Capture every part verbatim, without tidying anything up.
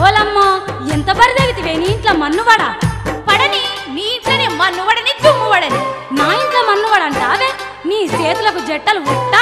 ఓలమ్మో ఎంత బరిదెగితివే నీ ఇంట్లో మన్నువడ పడని నీ ఇంట్లోనే మన్నువడని దుమ్మువడని నా ఇంట్లో మన్నువడ అంటావే నీ చేతులకు జట్టలు ఉట్టా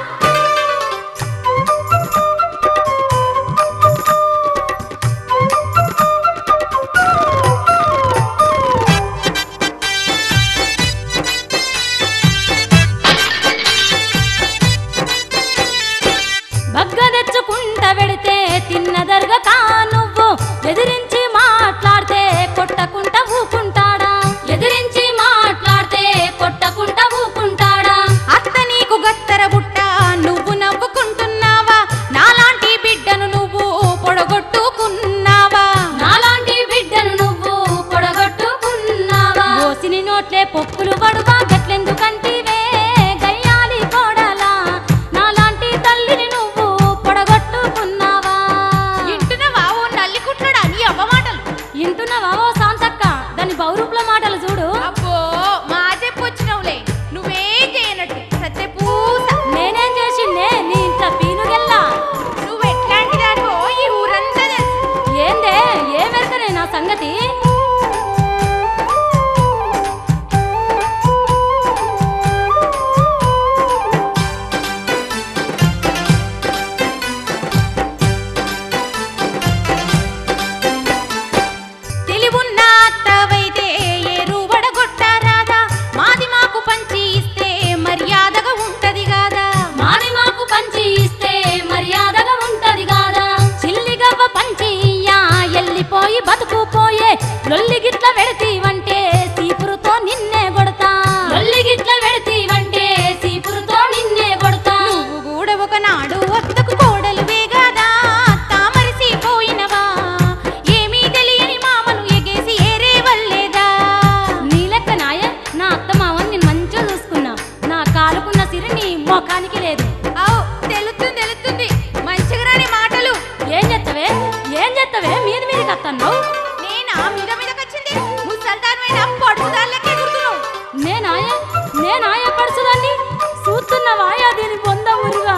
బగ్గ తెచ్చుకుంట వెడితే తిన్నదర్గక నువ్వు ఎదిరించి మాట్లాడితే కొట్టకుంట ఊకుంటాడా ఎదిరించి మాట్లాడితే కొట్టకుంట ఊకుంటాడా అత్త నీకు గత్తర బుట్ట నువ్వు నవ్వుకుంటున్నావా నాలాంటి బిడ్డను నువ్వు పొడగొట్టుకున్నావా నాలాంటి బిడ్డను నువ్వు పొడగొట్టుకున్నావా ఓసిని నోట్లే పొక్కులు పడువా గట్లెందుకంటివే గయ్యాలి కోడలా నాలాంటి తల్లిని నువ్వు పొడగొట్టుకున్నావా ఇంటున్నావా ఓ నల్లి కుట్లడా నీ అవ్వ మాటలు ఇంటున్నావా ఓ శాంతక్క దాని బౌరూపుల మాటలు చూడు అబ్బో మా చెప్పొచ్చినవులే నువ్వేం చేయనట్టు సత్య పూస నేనేం చేసిందే నీ ఇంట్లో పీనుగెల్లా నువ్వు ఎట్లాంటి దానివో ఈ ఊరంతా తెలుసు ఏందే ఏ మెరకనే నా సంగతి తెలివున్న అత్తవైతే ఏరు వడగొట్టారాదా మాది మాకు పంచి ఇస్తే మర్యాదగా ఉంటది కాదా మాది మాకు పంచి ఇస్తే మర్యాదగా ఉంటది కాదా చిల్లిగవ్వ పంచి ఇయ్యా ఎల్లిపోయి బతుకుపోయే లొల్లిగిట్ల వెడతీవంటే సీపురుతో నిన్నే కొడతా లొల్లిగిట్ల వెడతీవంటే సీపురుతో నిన్నే కొడతా నువ్వు కూడా ఒకనాడు వద్దకు కోడలువే గాదా తామరిసిపోయినవా ఏమీ తెలియని మామను ఎగేసి ఏరే వల్లేదా నీ లెక్క నాయ నా అత్తమావని నేను మంచిగా చూసుకున్నా నా కాలుకున్న సిరి నీ మొఖానికి లేదు అవు తెలుస్తుంది తెలుస్తుంది మంచిగా రాని మాటలు ఏం చేస్తావే ఏం చేస్తావే మీద మీదకి వస్తున్నావు నేనా మీద మీదకొచ్చింది ముసల్దానమైన పడుదాళ్ళకే గుర్తున్నావు నేనాయ నేనాయ పడుచుదాన్ని చూస్తున్నావాయా దీని పొంద ఊరుగా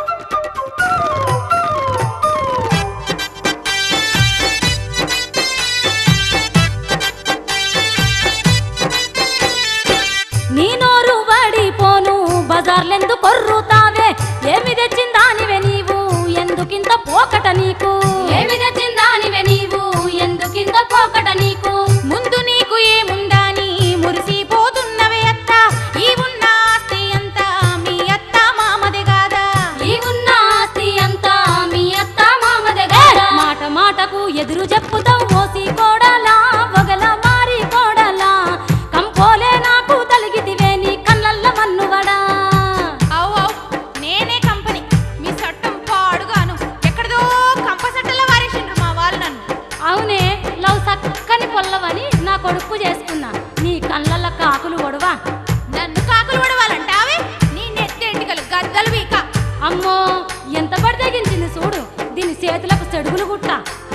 నీ నోరు వాడిపోను బజార్లెందు కొర్రుతావే ఏమి తెచ్చిందానివే నీవు ఎందుకింత పోకట నీకు ఏమి తెచ్చిందానివే నీవు ఎందుకింత పోకట నీకు ముందు నీకు ఏముందని మురిసిపోతున్నవే అత్త ఈ ఉన్న ఆస్తి అంతా మీ అత్త మామదే కాదా ఈ ఉన్న ఆస్తి అంతా మీ అత్త మామదే గారా మాట మాటకు ఎదురు చెప్పుతావు మోసి కోడలా వగల మారి కోడలా కంపోలే నాకు తలిగితివే నీ కళ్ళల్ల మన్నువడా అవు అవు నేనే కంపెనీ మీ చట్టం పాడుగాను ఎక్కడదో కంపసట్టల వారేసిండ్రు మా వాళ్ళు నన్ను అవునే లవ్ సక్కని పొల్లవని నా కొడుకు చేసుకున్నా నీ కళ్ళల్ల కాకులు ఒడవా నన్ను కాకులు పడవాలంటావే నీ నెత్తెంటికలు గద్దలు వీక అమ్మో ఎంత పడి తెగించింది చూడు దీని చేతులకు చెడుగులు గుట్ట